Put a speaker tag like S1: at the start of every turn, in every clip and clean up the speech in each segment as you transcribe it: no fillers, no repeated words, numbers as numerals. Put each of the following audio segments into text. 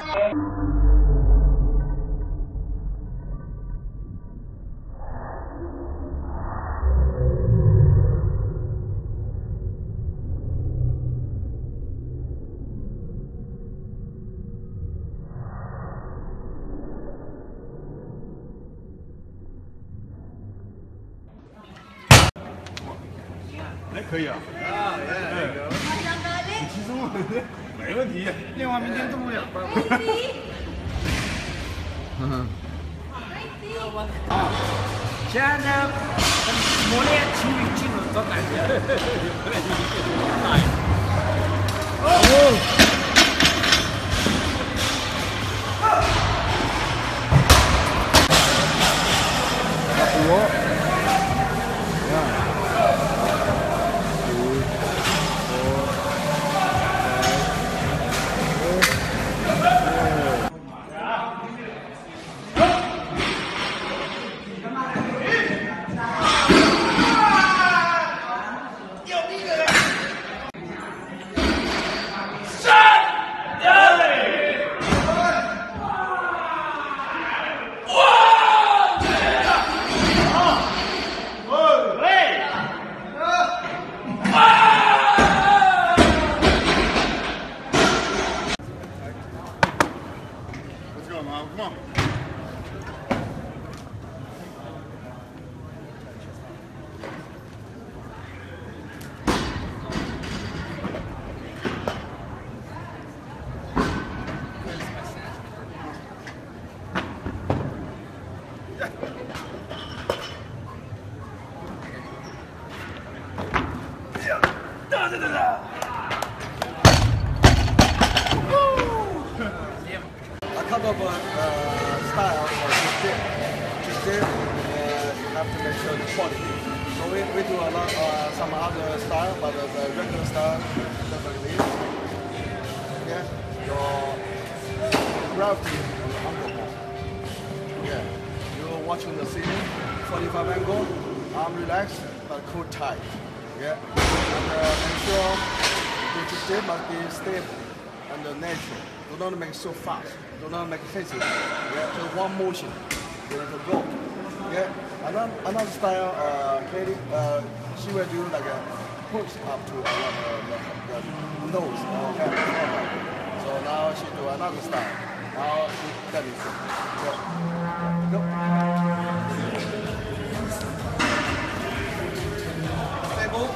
S1: 哎，可以啊。啊，你轻松，没问题。练完明天动不了。
S2: 现在磨练情侣进入这感觉。
S1: Come on.
S3: Kind of style for this you have to make sure the quality. So we do a lot some other style, but the regular style just like this. Yeah, your gravity on the underarm. Yeah, you're watching the ceiling, 45 angle, arm relaxed but core tight. Yeah, and make sure the step must be stable and natural. Do not make so fast. Do not make physical. Yeah, just one motion. You have to go. Yeah. Another style, Katie, she will do like a push up to the nose. Okay. So now she do another style. Now that is it. Yeah. Go. Stable.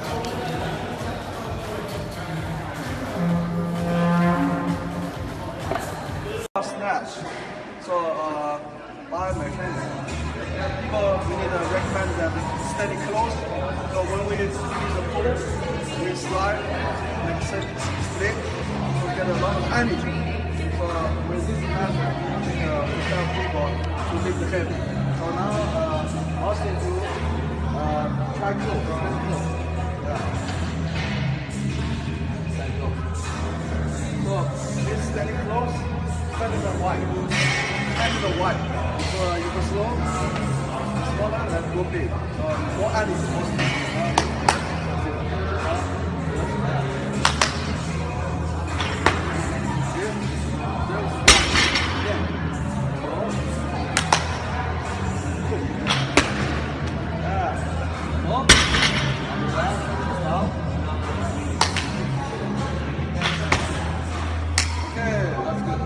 S3: Snatch. So biomechanics. People we need to recommend them steady close. So when we use the pull, we slide, like split, we get a lot of energy. So with this method, we help people to lift the heavy. So now also do try close. Yeah. So it's steady close. Better than wide. Better than wide. So you go slow, smaller, and go big. So more energy, Okay, that's good.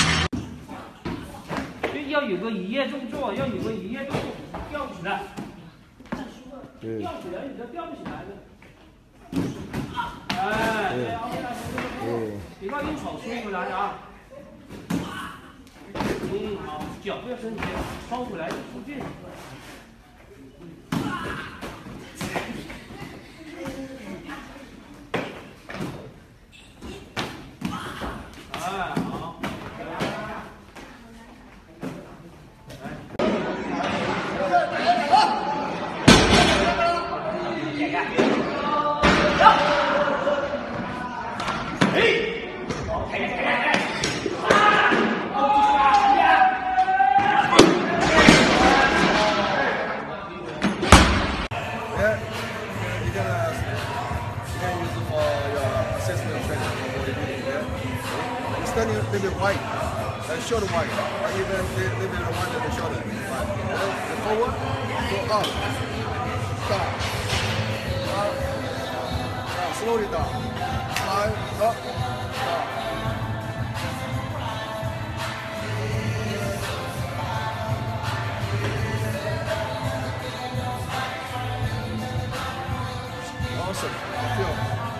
S2: 要有个一叶重坐，要有个一叶重坐，吊起来，吊起来，你这吊不起来的。哎，对，凹回来，别把硬草吹回来啊。好，脚不要伸直，抄回来就出劲。哎，好。
S3: standing a little bit wide, shoulder wide, or even a little bit wider the shoulder. But the forward, go up, down, slowly down, slide up, down. Awesome. Feel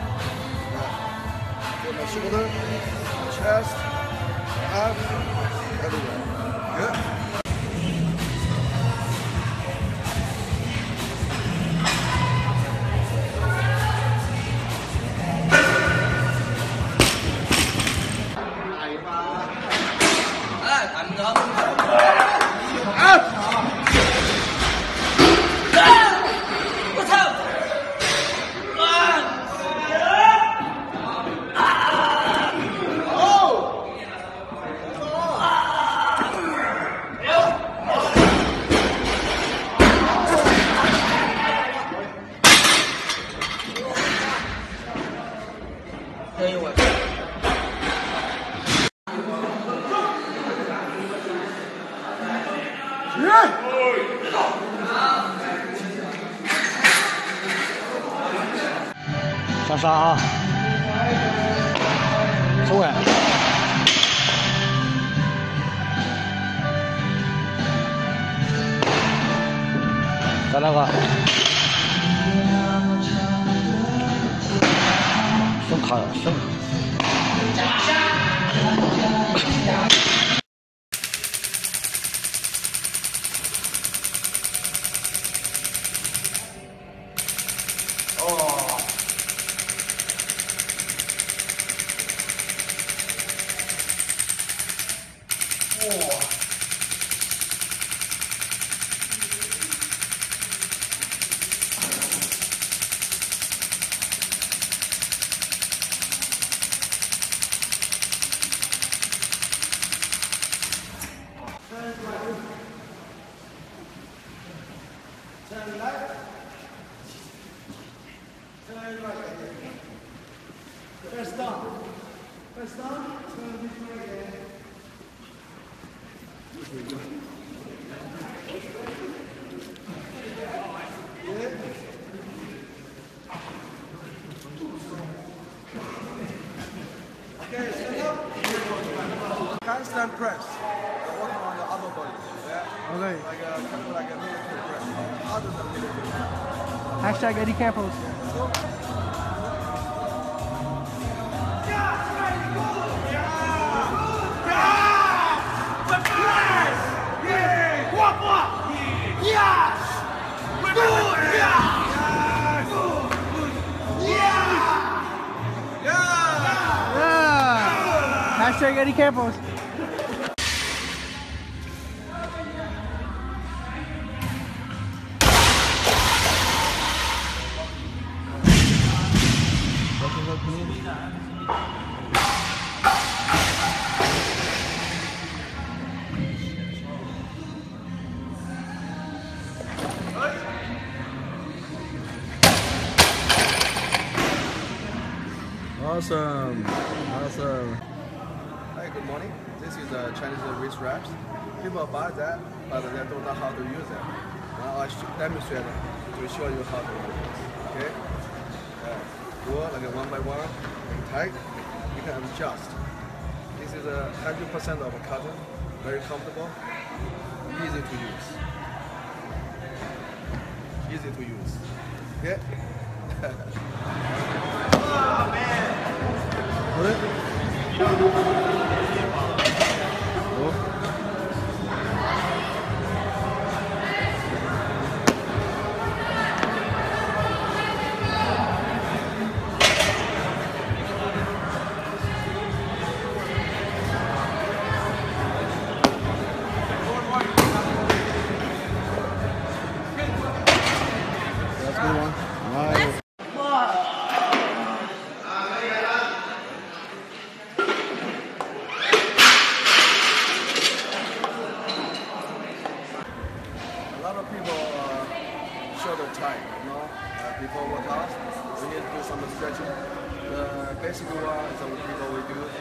S3: my shoulder, chest, abs, everywhere. Good.
S4: 向上啊，收稳。再来个，升卡升。
S3: First down. First down. Turn this way again. Okay, stand up. Handstand press. Working on the upper body. Yeah.
S4: Okay.
S3: Like kind of like a military press. Other than military.
S4: Hashtag Eddie Campos. Hashtag Eddie Campos.
S3: Awesome. Awesome. Hi, good morning. This is Chinese wrist wraps. People buy that, but they don't know how to use it. Now I should demonstrate to show you how to use it. Okay? Go like a one by one, tight. You can adjust. This is 100% of cotton, very comfortable, easy to use. Easy to use. Okay? Oh man!
S4: That's a good one. Nice.
S3: A lot of people shoulder tight, you know, before workout. We need to do some stretching. The basic one is what people will do